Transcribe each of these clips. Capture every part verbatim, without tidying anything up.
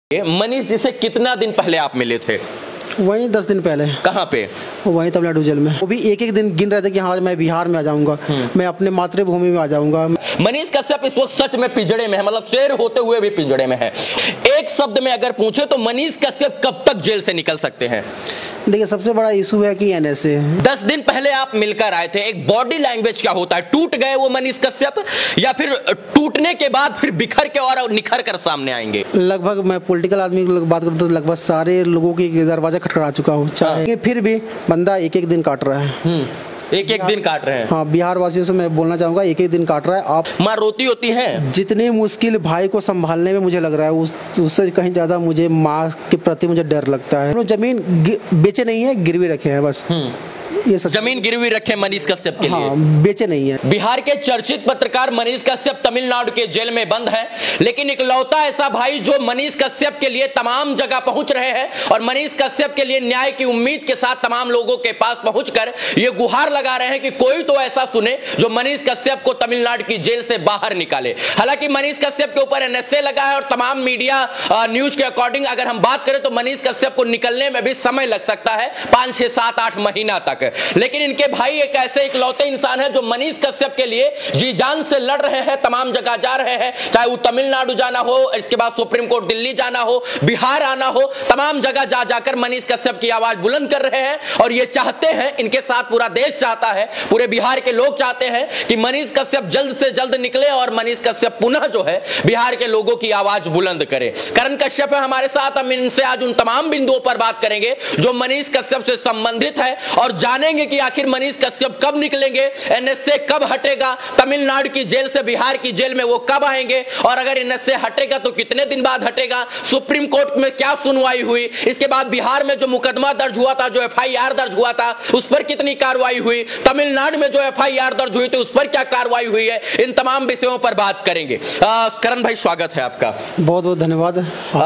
मनीष जी से कितना दिन पहले आप मिले थे? वहीं दस दिन पहले। कहाँ पे? वहीं तमिलनाडु जेल में। वो भी एक एक दिन गिन रहे थे कि हाँ मैं बिहार में आ जाऊंगा, मैं अपने मातृभूमि में आ जाऊंगा। मनीष कश्यप इस वक्त सच में पिंजड़े में है, मतलब शेर होते हुए भी पिंजड़े में है। एक शब्द में अगर पूछे तो मनीष कश्यप कब तक जेल से निकल सकते हैं? देखिए सबसे बड़ा इशू है कि एनएसए। दस दिन पहले आप मिलकर आए थे, एक बॉडी लैंग्वेज क्या होता है? टूट गए वो मनीष कश्यप या फिर टूटने के बाद फिर बिखर के और निखर कर सामने आएंगे? लगभग मैं पॉलिटिकल आदमी की बात करूँ तो लगभग सारे लोगों की दरवाजा खटखटा चुका हूँ, चाहे फिर भी बंदा एक एक दिन काट रहा है। एक एक दिन काट रहे हैं। हाँ, बिहार वासियों से मैं बोलना चाहूंगा एक एक दिन काट रहा है। आप माँ रोती होती हैं। जितनी मुश्किल भाई को संभालने में मुझे लग रहा है उस उससे कहीं ज्यादा मुझे माँ के प्रति मुझे डर लगता है। जमीन बेचे नहीं है, गिरवी रखे हैं बस। ये सच। जमीन गिरवी रखे मनीष कश्यप के हाँ, लिए, बेचे नहीं है। बिहार के चर्चित पत्रकार मनीष कश्यप तमिलनाडु के जेल में बंद है, लेकिन इकलौता ऐसा भाई जो मनीष कश्यप के लिए तमाम जगह पहुंच रहे हैं और मनीष कश्यप के लिए न्याय की उम्मीद के साथ तमाम लोगों के पास पहुंचकर ये गुहार लगा रहे हैं कि कोई तो ऐसा सुने जो मनीष कश्यप को तमिलनाडु की जेल से बाहर निकाले। हालांकि मनीष कश्यप के ऊपर एनएसए लगा है और तमाम मीडिया न्यूज के अकॉर्डिंग अगर हम बात करें तो मनीष कश्यप को निकलने में भी समय लग सकता है, पांच छह सात आठ महीना तक। लेकिन इनके भाई एक ऐसे इकलौते इंसान है जो मनीष कश्यप के लिए जी जान से लड़ रहे हैं, तमाम जगह जा रहे हैं, चाहे वो तमिलनाडु जाना हो, इसके बाद सुप्रीम कोर्ट दिल्ली जाना हो, बिहार आना हो, तमाम जगह जा जाकर मनीष कश्यप की आवाज बुलंद कर रहे हैं। और ये चाहते हैं, इनके साथ पूरा देश चाहता है, पूरे बिहार के लोग चाहते हैं कि मनीष कश्यप जल्द से जल्द निकले और मनीष कश्यप पुनः जो है बिहार के लोगों की आवाज बुलंद करे। करण कश्यप है हमारे साथ, हम इनसे आज उन तमाम बिंदुओं पर बात करेंगे जो मनीष कश्यप से संबंधित है और जानेंगे कि आखिर मनीष कश्यप कब निकलेंगे, एनएसए कब हटेगा, तमिलनाडु की जेल से बिहार की जेल में वो कब आएंगे और अगर एनएसए हटेगा तो कितने दिन बाद हटेगा, सुप्रीम कोर्ट में क्या सुनवाई हुई, इसके बाद बिहार में जो मुकदमा दर्ज हुआ था, जो एफआईआर दर्ज हुआ था, उस पर कितनी कार्रवाई हुई, तमिलनाडु में जो एफआईआर दर्ज हुई थी उस पर क्या कार्रवाई हुई है, इन तमाम विषयों पर बात करेंगे। करण भाई स्वागत है आपका। बहुत बहुत धन्यवाद।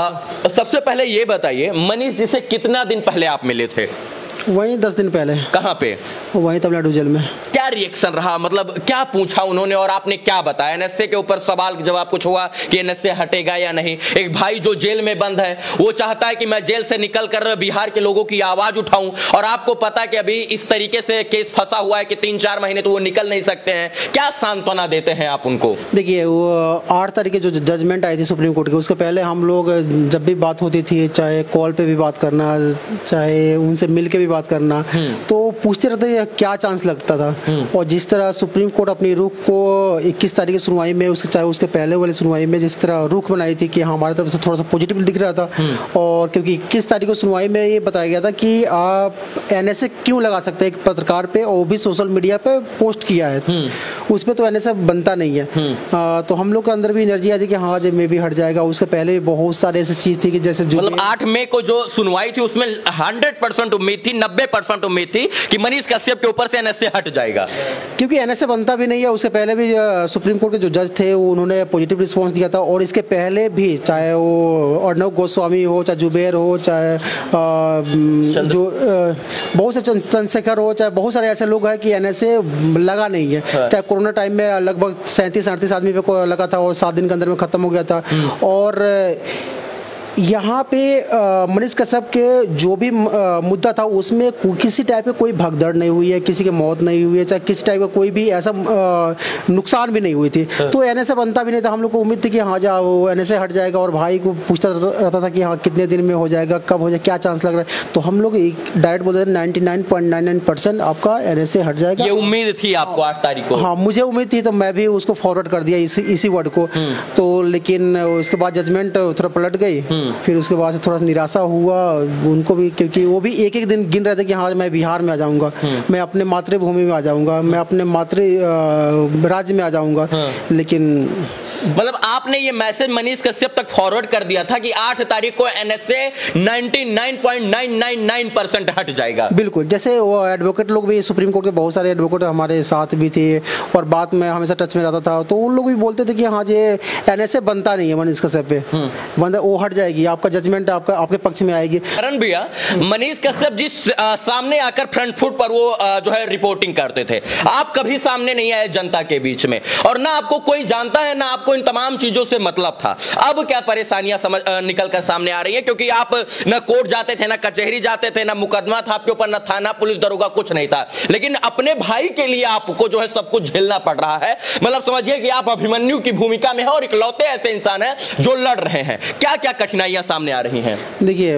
सबसे पहले ये बताइए मनीष जी से कितना दिन पहले आप मिले थे? वहीं दस दिन पहले। कहाँ पे? वहीं तमिलनाडु जेल में। क्या रिएक्शन रहा, मतलब क्या पूछा उन्होंने और आपने क्या बताया? एनएसए के ऊपर सवाल जवाब कुछ हुआ कि एनएसए हटेगा या नहीं? एक भाई जो जेल में बंद है वो चाहता है कि मैं जेल से निकल कर बिहार के लोगों की आवाज उठाऊं और आपको पता है कि अभी इस तरीके से केस फंसा हुआ है कि तीन चार महीने तो वो निकल नहीं सकते हैं। क्या सांत्वना देते हैं आप उनको? देखिए वो आठ तारीख की जो जजमेंट आई थी सुप्रीम कोर्ट की, उसके पहले हम लोग जब भी बात होती थी, चाहे कॉल पे भी बात करना, चाहे उनसे मिल के भी बात करना, तो पूछते रहते क्या चांस लगता था। और जिस तरह सुप्रीम कोर्ट अपनी रुख को इक्कीस तारीख की सुनवाई में, उसके चाहे उसके पहले वाली सुनवाई में जिस तरह रुख बनाई थी कि हमारी तरफ से थोड़ा सा पॉजिटिव दिख रहा था, और क्योंकि इक्कीस तारीख को सुनवाई में ये बताया गया था कि आप एनएसए क्यों लगा सकते हैं एक पत्रकार पे, और भी सोशल मीडिया पे पोस्ट किया है, उस पर तो एनएसए बनता नहीं है। आ, तो हम लोग के अंदर भी एनर्जी आई थी कि हाँ जब मे भी हट जाएगा। उसके पहले भी बहुत सारे ऐसी चीज थी कि जैसे मतलब आठ मई को जो सुनवाई थी उसमें हंड्रेड परसेंट उम्मीद थी, नब्बे परसेंट उम्मीद थी कि मनीष कश्यप के ऊपर से एनएसए हट जाएगा, क्योंकि एनएसए बनता भी नहीं है। उससे पहले भी सुप्रीम कोर्ट के जो जज थे उन्होंने पॉजिटिव रिस्पांस दिया था, और इसके पहले भी चाहे वो अर्णव गोस्वामी हो, चाहे जुबेर हो, चाहे जो बहुत से चंद्रशेखर हो, चाहे बहुत सारे ऐसे लोग हैं कि एनएसए लगा नहीं है। चाहे कोरोना टाइम में लगभग सैंतीस अड़तीस आदमी पे लगा था और सात दिन के अंदर में खत्म हो गया था। और यहाँ पे मनीष कश्यप के जो भी आ, मुद्दा था उसमें किसी टाइप का कोई भगदड़ नहीं हुई है, किसी की मौत नहीं हुई है, चाहे किसी टाइप का कोई भी ऐसा नुकसान भी नहीं हुई थी। तो एनएसए बनता भी नहीं था। हम लोग को उम्मीद थी कि हाँ जाओ एनएसए हट जाएगा, और भाई को पूछता रहता था कि हाँ कितने दिन में हो जाएगा, कब हो जाएगा, क्या चांस लग रहा है। तो हम लोग डायरेक्ट बोलते थे ninety nine point nine nine percent आपका एनएसए हट जाएगा। ये उम्मीद थी आपको आठ तारीख को? हाँ मुझे उम्मीद थी, तो मैं भी उसको फॉरवर्ड कर दिया इसी इसी वर्ड को। तो लेकिन उसके बाद जजमेंट थोड़ा पलट गई, फिर उसके बाद से थोड़ा निराशा हुआ उनको भी, क्योंकि वो भी एक एक दिन गिन रहे थे कि हाँ मैं बिहार में आ जाऊंगा, मैं अपने मातृभूमि में आ जाऊंगा, मैं अपने मातृ राज्य में आ जाऊंगा। लेकिन मतलब आपने ये मैसेज मनीष कश्यप तक फॉरवर्ड कर दिया था कि आठ तारीख को एनएसए निन्यानवे पॉइंट नौ नौ नौ परसेंट हट जाएगा। बिल्कुल, जैसे वो एडवोकेट लोग भी, सुप्रीम कोर्ट के बहुत सारे एडवोकेट हमारे साथ भी थे और बात में हमेशा टच में रहता था, तो उन लोग भी बोलते थे कि हाँ ये एनएसए बनता नहीं है मनीष कश्यप पे, बंदा वो हट जाएगी, आपका जजमेंट आपका आपके पक्ष में आएगी। करण भैया, मनीष कश्यप जिस सामने आकर फ्रंट फुट पर वो आ, जो है रिपोर्टिंग करते थे, आप कभी सामने नहीं आए जनता के बीच में, और ना आपको कोई जानता है ना आपको आपको इन तमाम चीजों से मतलब था। अब क्या परेशानियां समझ निकल कर सामने आ रही हैं, क्योंकि आप न कोर्ट जाते थे, न कचहरी जाते थे, न मुकदमा था आपके ऊपर, न थाना पुलिस दरोगा, कुछ नहीं था, लेकिन अपने भाई के लिए आपको जो है सब कुछ झेलना पड़ रहा है। मतलब समझिए कि आप अभिमन्यु की भूमिका में हैं और इकलौते ऐसे इंसान हैं जो लड़ रहे हैं। क्या क्या कठिनाइयां सामने आ रही हैं? देखिए,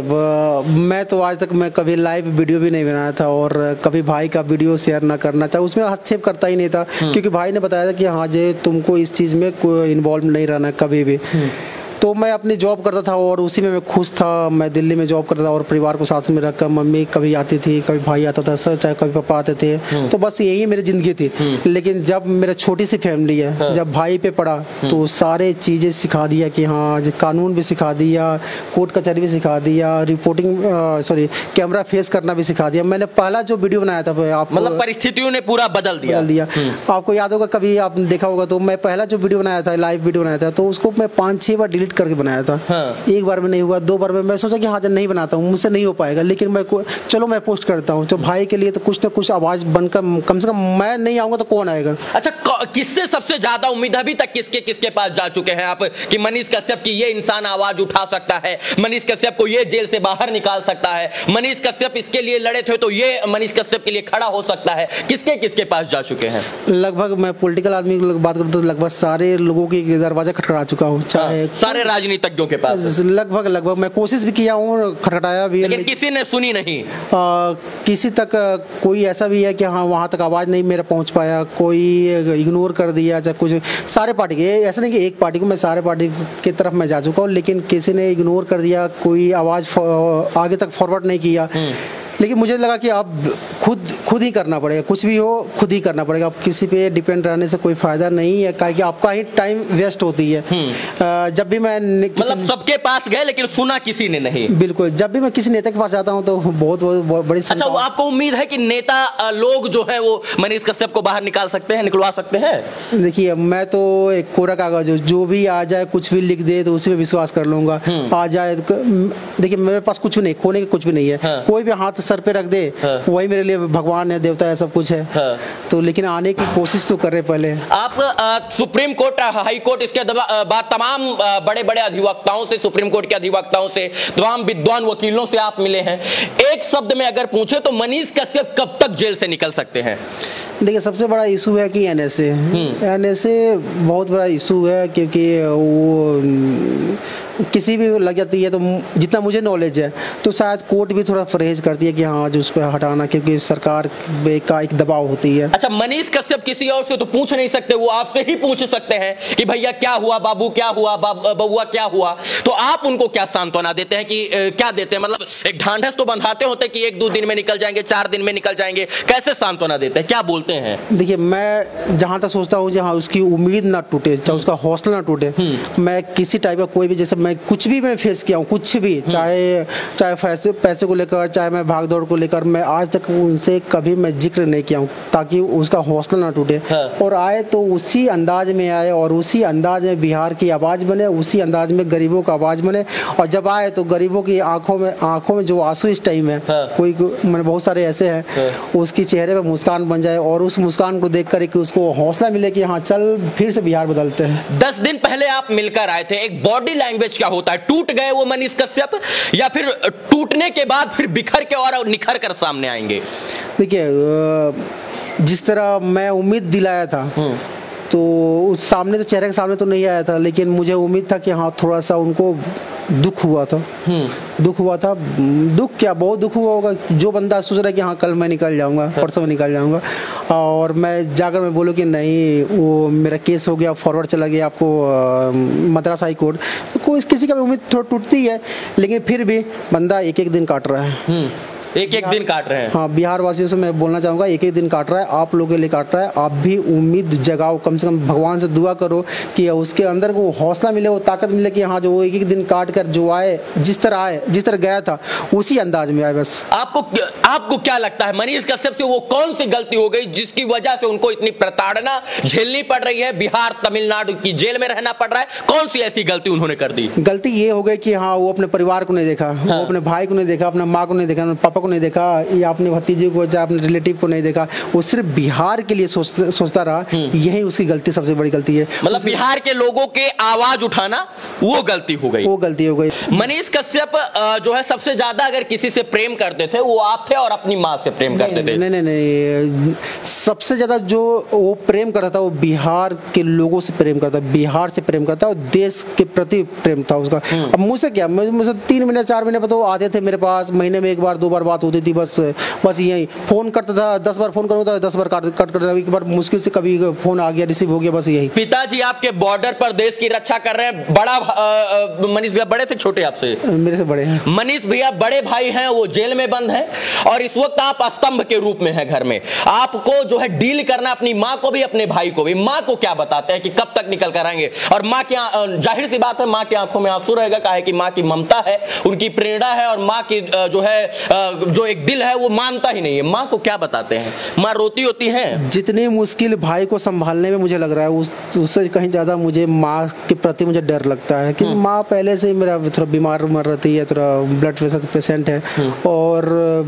मैं तो आज तक मैं कभी लाइव वीडियो भी नहीं बनाया था और कभी भाई का वीडियो शेयर ना करना चाहे, उसमें हस्तक्षेप करता ही नहीं था, क्योंकि भाई ने बताया था कि हाँ जे तुमको इस चीज़ में कोई इन्वॉल्व नहीं रहना कभी भी। तो मैं अपनी जॉब करता था और उसी में मैं खुश था। मैं दिल्ली में जॉब करता था और परिवार को साथ में रखकर, मम्मी कभी आती थी, कभी भाई आता था, सर चाहे कभी पापा आते थे, तो बस यही मेरी ज़िंदगी थी। लेकिन जब मेरा छोटी सी फैमिली है, हाँ। जब भाई पे पड़ा तो सारे चीज़ें सिखा दिया कि हाँ कानून भी सिखा दिया, कोर्ट कचहरी भी सिखा दिया, रिपोर्टिंग सॉरी कैमरा फेस करना भी सिखा दिया। मैंने पहला जो वीडियो बनाया था, आप मतलब परिस्थितियों ने पूरा बदल दिया बदल दिया आपको याद होगा, कभी आपने देखा होगा, तो मैं पहला जो वीडियो बनाया था, लाइव वीडियो बनाया था, तो उसको मैं पाँच छः बार डिलीट करके बनाया था। हाँ। एक बार में नहीं हुआ, दो बार में मैं सोचा कि हाँ नहीं बनाता हूँ, मुझसे नहीं हो पाएगा, लेकिन मैं चलो मैं पोस्ट करता हूँ, तो भाई के लिए तो कुछ ना कुछ आवाज बनकर, कम से कम मैं नहीं आऊंगा तो कौन आएगा। अच्छा, किससे सबसे ज्यादा उम्मीद अभी तक किसके किसके पास जा चुके हैं आप कि मनीष कश्यप की ये इंसान आवाज उठा सकता है, मनीष कश्यप को ये जेल से बाहर निकाल सकता है, मनीष कश्यप इसके लिए लड़े थे तो ये मनीष कश्यप के लिए खड़ा हो सकता है, किसके किसके पास जा चुके हैं? लगभग मैं पॉलिटिकल आदमी की बात करूँ तो लगभग सारे लोगों की दरवाजा खटखटा चुका हूँ, चाहे सारे राजनीतिज्ञों के पास लगभग लगभग मैं कोशिश भी किया हूँ, खटखटाया भी, लेकिन किसी ने सुनी नहीं। आ, किसी तक कोई ऐसा भी है कि हाँ वहाँ तक आवाज़ नहीं मेरा पहुँच पाया, कोई इग्नोर कर दिया, चाहे कुछ, सारे पार्टी के, ऐसा नहीं कि एक पार्टी को, मैं सारे पार्टी की तरफ मैं जा चुका हूँ, लेकिन किसी ने इग्नोर कर दिया, कोई आवाज़ आगे तक फॉरवर्ड नहीं किया। लेकिन मुझे लगा कि आप खुद खुद ही करना पड़ेगा, कुछ भी हो खुद ही करना पड़ेगा, आप किसी पे डिपेंड रहने से कोई फायदा नहीं है, क्योंकि आपका ही टाइम वेस्ट होती है। आ, जब भी मैं मतलब सबके पास गए लेकिन सुना किसी ने नहीं। बिल्कुल, जब भी मैं किसी नेता के पास जाता हूँ तो बहुत बहुत, बहुत बड़ी। अच्छा, वो आपको उम्मीद है कि नेता लोग जो है वो मनीष कश्यप को बाहर निकाल सकते हैं, निकलवा सकते हैं? देखिए, मैं तो एक कोरा कागज हूँ, जो भी आ जाए कुछ भी लिख दे तो उसी पे विश्वास कर लूंगा। आ जाए, देखिए मेरे पास कुछ भी नहीं, खोने के कुछ भी नहीं है। हाँ। कोई भी हाथ सर पे रख दे, हाँ। वही मेरे लिए भगवान है, देवता है, सब कुछ है। हाँ। तो लेकिन आने की कोशिश तो कर रहे पहले। आप आ, सुप्रीम कोर्ट, हाई कोर्ट, इसके बाद तमाम बड़े बड़े अधिवक्ताओं से, सुप्रीम कोर्ट के अधिवक्ताओं से, तमाम विद्वान वकीलों से आप मिले हैं। एक शब्द में अगर पूछे तो मनीष कश्यप कब तक जेल से निकल सकते हैं? देखिए, सबसे बड़ा इशू है कि एनएसए एनएसए बहुत बड़ा इशू है, क्योंकि वो किसी भी लग जाती है, तो जितना मुझे नॉलेज है तो शायद कोर्ट भी थोड़ा परहेज करती है कि हाँ जो उस पर हटाना, क्योंकि सरकार का एक दबाव होती है। अच्छा, मनीष कश्यप किसी और से तो पूछ नहीं सकते, वो आपसे ही पूछ सकते हैं कि भैया क्या हुआ, बाबू क्या हुआ, बबुआ क्या हुआ, तो आप उनको क्या सांत्वना देते हैं कि क्या देते हैं? मतलब एक ढांढस तो बंधाते होते कि एक दो दिन में निकल जाएंगे, चार दिन में निकल जाएंगे, कैसे सांत्वना देते हैं, क्या बोलते हैं? देखिए, मैं जहाँ तक सोचता हूँ जहाँ उसकी उम्मीद ना टूटे, चाहे उसका हौसला ना टूटे, मैं किसी टाइप का कोई भी, जैसे मैं कुछ भी मैं फेस किया हूँ, कुछ भी, चाहे चाहे पैसे पैसे को लेकर, चाहे मैं भाग दौड़ को लेकर, मैं आज तक उनसे कभी मैं जिक्र नहीं किया हूँ, ताकि उसका हौसला ना टूटे। हाँ। और आए तो उसी अंदाज में आए और उसी अंदाज में बिहार की आवाज़ बने, उसी अंदाज में गरीबों का आवाज़ बने, और जब आए तो गरीबों की आंखों में आंखों में जो आंसू इस टाइम है, हाँ। कोई मैंने बहुत सारे ऐसे हैं, हाँ। उसकी चेहरे पर मुस्कान बन जाए और उस मुस्कान को देख कर कि उसको हौसला मिले कि हाँ चल फिर से बिहार बदलते हैं। दस दिन पहले आप मिलकर आए थे, एक बॉडी लैंग्वेज क्या होता है? टूट गए वो मनीष कश्यप, या फिर टूटने के बाद फिर बिखर के और निखर कर सामने आएंगे? देखिए, जिस तरह मैं उम्मीद दिलाया था तो उस सामने तो चेहरे के सामने तो नहीं आया था, लेकिन मुझे उम्मीद था कि हाँ थोड़ा सा उनको दुख हुआ था। दुख हुआ था दुख क्या, बहुत दुख हुआ होगा। जो बंदा सोच रहा है कि हाँ कल मैं निकल जाऊंगा, परसों में निकल जाऊंगा, और मैं जाकर मैं बोलूँ कि नहीं वो मेरा केस हो गया, फॉरवर्ड चला गया आपको मद्रास हाई कोर्ट, तो कोई किसी का भी उम्मीद थोड़ा टूटती है, लेकिन फिर भी बंदा एक एक दिन काट रहा है, एक एक दिन काट रहे हैं। हाँ, बिहार वासियों से मैं बोलना चाहूँगा, एक एक दिन काट रहा है, आप लोगों के लिए काट रहा है। आप भी उम्मीद जगाओ, कम से कम भगवान से दुआ करो कि उसके अंदर वो हौसला मिले, वो ताकत मिले कि हाँ जो वो एक एक दिन काट कर जो आए, जिस तरह आए, जिस तरह गया था उसी अंदाज में आए। बस आपको आपको क्या लगता है मनीष कश्यप से वो कौन सी गलती हो गई जिसकी वजह से उनको इतनी प्रताड़ना झेलनी पड़ रही है, बिहार तमिलनाडु की जेल में रहना पड़ रहा है? कौन सी ऐसी गलती उन्होंने कर दी? गलती ये हो गई कि हाँ वो अपने परिवार को नहीं देखा, वो अपने भाई को नहीं देखा, अपने माँ को नहीं देखा, अपने पापा को नहीं देखा, या अपने भतीजे को, या अपने रिलेटिव को नहीं देखा, वो सिर्फ बिहार के लिए सोच, सोचता रहा। यही उसकी गलती, सबसे बड़ी गलती है। मतलब बिहार के लोगों के आवाज उठाना वो गलती हो गई, वो गलती हो गई। मनीष कश्यप जो है सबसे ज्यादा अगर किसी से प्रेम करते थे वो आप थे, और अपनी माँ से प्रेम करते थे। नहीं नहीं नहीं, सबसे ज्यादा जो वो प्रेम करता था वो बिहार के लोगों से प्रेम करता, बिहार से प्रेम करता, और देश के प्रति प्रेम था उसका। अब मुझसे क्या, मुझसे तीन महीने चार महीने पर तो आते थे मेरे पास, महीने में एक बार दो बार बात होती थी, बस बस यही। फोन करता था, दस बार फोन करूँ था, दस बार कट कट कर, एक बार मुश्किल से कभी फोन आ गया, रिसीव हो गया, बस यही। पिताजी आपके बॉर्डर पर देश की रक्षा कर रहे हैं। बड़ा मनीष भैया बड़े थे छोटे आपसे? मेरे से बड़े हैं। मनीष भैया बड़े भाई हैं, वो जेल में बंद हैं, और इस वक्त आप स्तंभ के रूप में हैं घर में। आपको जो है डील करना अपनी माँ को भी, अपने भाई को भी। माँ को क्या बताते हैं कि कब तक निकल कर आएंगे? और माँ की, जाहिर सी बात है माँ की आंखों में आंसू रहेगा, काहे कि माँ की ममता है, उनकी प्रेरणा है, और माँ की जो है जो एक दिल है वो मानता ही नहीं है। माँ को क्या बताते हैं? माँ रोती होती है। जितनी मुश्किल भाई को संभालने में मुझे लग रहा है, उस उससे कहीं ज्यादा मुझे माँ के प्रति मुझे डर लगता है, क्योंकि माँ पहले से ही मेरा थोड़ा बीमार मर रहती है, थोड़ा ब्लड प्रेशर पेशेंट है। और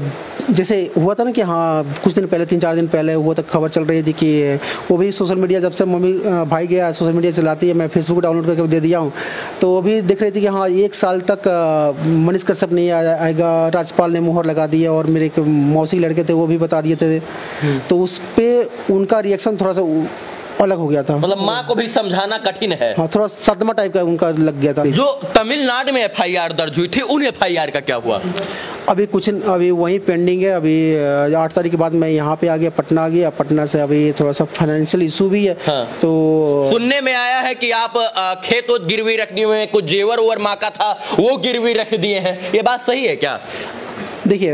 जैसे हुआ था ना कि हाँ कुछ दिन पहले, तीन चार दिन पहले हुआ था, खबर चल रही थी कि वो भी सोशल मीडिया, जब से मम्मी भाई गया सोशल मीडिया चलाती है, मैं फेसबुक डाउनलोड करके दे दिया हूँ, तो वो भी देख रही थी कि हाँ एक साल तक मनीष कश्यप नहीं आएगा। राज्यपाल ने मुहर लगा दी है, और मेरे एक मौसी लड़के थे वो भी बता दिए थे, तो उस पर उनका रिएक्शन थोड़ा सा अलग हो गया था। मतलब माँ को भी समझाना कठिन है। हाँ, थोड़ा सदमा टाइप का उनका लग गया था। जो तमिलनाडु में एफ आई आर दर्ज हुई थी, उन एफ आई आर का क्या हुआ? अभी कुछ अभी वहीं पेंडिंग है। अभी आठ तारीख के बाद मैं यहाँ पे आ गया, पटना आ गया। पटना से अभी थोड़ा सा फाइनेंशियल इशू भी है। हाँ। तो सुनने में आया है कि आप खेत वोत गिरवी रख दिए हुए, कुछ जेवर ओवर माँ का था वो गिरवी रख दिए हैं, ये बात सही है क्या? देखिए,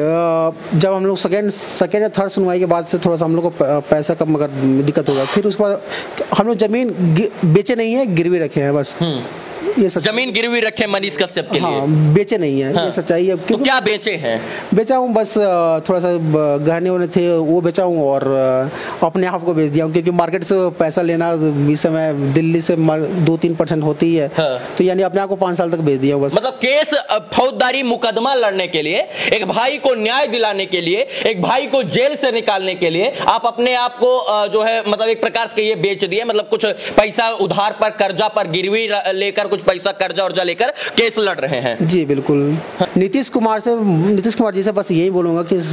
जब हम लोग सेकेंड सेकेंड या थर्ड सुनवाई के बाद से थोड़ा सा हम लोग को पैसा कम मगर दिक्कत होगा। फिर उसके बाद हम लोग जमीन बेचे नहीं है, गिरवी रखे हैं बस। ये जमीन गिरवी रखे मनीष कश्यप के हाँ, लिए बेचे नहीं है। हाँ। ये सच्चाई है। तो क्या बेचे हैं? बेचा हूँ बस, थोड़ा सा गहने वाने थे वो बेचा हूँ, और अपने आप को बेच दिया हूँ, क्योंकि मार्केट से पैसा लेना इस समय दिल्ली से दो तीन परसेंट होती है। हाँ। तो यानी अपने आप को पाँच साल तक बेच दिया बस। मतलब केस फौजदारी मुकदमा लड़ने के लिए, एक भाई को न्याय दिलाने के लिए, एक भाई को जेल से निकालने के लिए आप अपने आप को जो है मतलब एक प्रकार से ये बेच दिए। मतलब कुछ पैसा उधार पर, कर्जा पर गिरवी लेकर, कुछ पैसा कर्जा उर्जा लेकर केस लड़ रहे हैं। जी बिल्कुल। नीतीश कुमार से नीतीश कुमार जी से बस यही बोलूंगा कि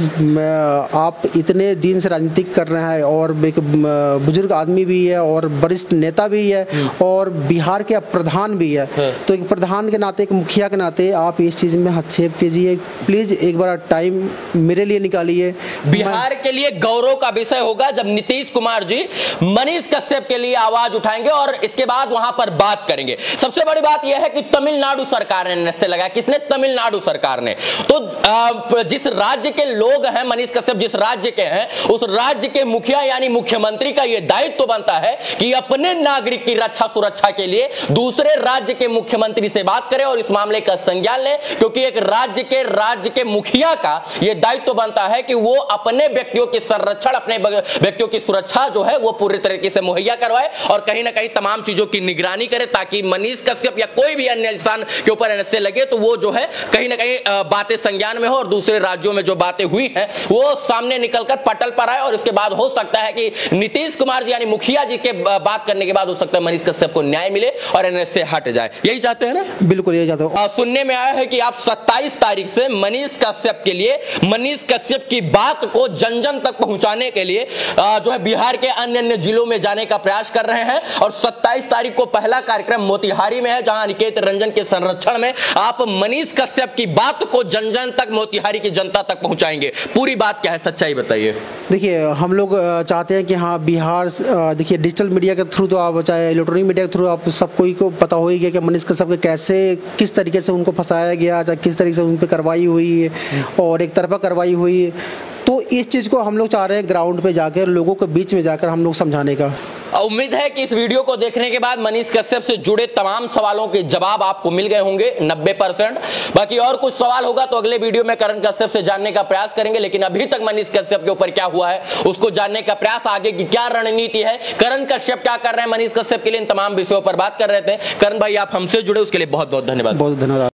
आप इतने दिन से राजनीति कर रहे हैं, और एक बुजुर्ग आदमी भी है, और वरिष्ठ नेता भी है, और बिहार के प्रधान भी है। तो एक प्रधान के नाते, एक मुखिया के नाते आप इस चीज में हस्तक्षेप कीजिए प्लीज। एक बार टाइम मेरे लिए निकालिए। बिहार के लिए गौरव का विषय होगा जब नीतीश कुमार जी मनीष कश्यप के लिए आवाज उठाएंगे, और इसके बाद वहां पर बात करेंगे। सबसे बड़ी बात यह है कि तमिलनाडु सरकार ने नशे लगाया। किसने? तमिलनाडु सरकार ने। तो जिस राज्य के लोग हैं, मनीष कश्यप जिस राज्य के हैं, उस राज्य के मुखिया यानी मुख्यमंत्री का यह दायित्व तो बनता है कि अपने नागरिक की रक्षा सुरक्षा के लिए दूसरे राज्य के मुख्यमंत्री से बात करें और इस मामले का संज्ञान लें, क्योंकि एक राज्य के राज्य के मुखिया का यह दायित्व तो बनता है कि वो अपने व्यक्तियों की संरक्षण, अपने व्यक्तियों की सुरक्षा जो है वो पूरी तरीके से मुहैया करवाए, और कहीं ना कहीं तमाम चीजों की निगरानी करे, ताकि मनीष कश्यप या कोई भी अन्य इंसान के ऊपर एनएसए लगे तो वो जो है कहीं ना कहीं बातें संज्ञान में हो, और दूसरे राज्यों में जो बातें हुई हैं वो सामने निकलकर पटल पर आए। और इसके बाद हो सकता है कि नीतीश कुमार जी यानी मुखिया जी के बात करने के बाद हो सकता है मनीष कश्यप को न्याय मिले और एनएसए हट जाए। यही चाहते हैं ना? बिल्कुल यही चाहते हो। सुनने में आया है कि आप सत्ताईस तारीख से मनीष कश्यप के लिए, मनीष कश्यप की बात को जन जन तक पहुंचाने के लिए जो है बिहार के अन्य अन्य जिलों में जाने का प्रयास कर रहे हैं। और सत्ताईस तारीख को पहला कार्यक्रम मोतिहारी में है, जहां अनिकेत रंजन के संरक्षण में आप मनीष कश्यप की बात को जन जन तक, मोतिहारी की जनता तक पहुंचाएंगे। पूरी बात क्या है, सच्चाई बताइए। देखिए, हम लोग चाहते हैं कि हाँ बिहार, देखिए डिजिटल मीडिया के थ्रू तो आप, चाहे इलेक्ट्रॉनिक मीडिया के थ्रू आप सबको ही को पता हो ही गया कि मनीष कश्यप के कैसे, किस तरीके से उनको फंसाया गया, चाहे किस तरीके से उन पर कार्रवाई हुई है और एक तरफा कार्रवाई हुई है। तो इस चीज़ को हम लोग चाह रहे हैं ग्राउंड पे जाकर, लोगों के बीच में जाकर हम लोग समझाने का। उम्मीद है कि इस वीडियो को देखने के बाद मनीष कश्यप से जुड़े तमाम सवालों के जवाब आपको मिल गए होंगे नब्बे परसेंट। बाकी और कुछ सवाल होगा तो अगले वीडियो में करण कश्यप से जानने का प्रयास करेंगे, लेकिन अभी तक मनीष कश्यप के ऊपर क्या हुआ है उसको जानने का प्रयास, आगे की क्या रणनीति है, करण कश्यप क्या कर रहे हैं मनीष कश्यप के लिए, इन तमाम विषयों पर बात कर रहे थे। करण भाई, आप हमसे जुड़े उसके लिए बहुत बहुत धन्यवाद। बहुत धन्यवाद।